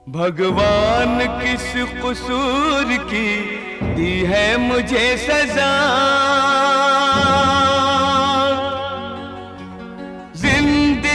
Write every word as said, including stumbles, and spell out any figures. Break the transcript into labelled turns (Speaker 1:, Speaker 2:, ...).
Speaker 1: भगवान किस कसूर की दी है मुझे सजा।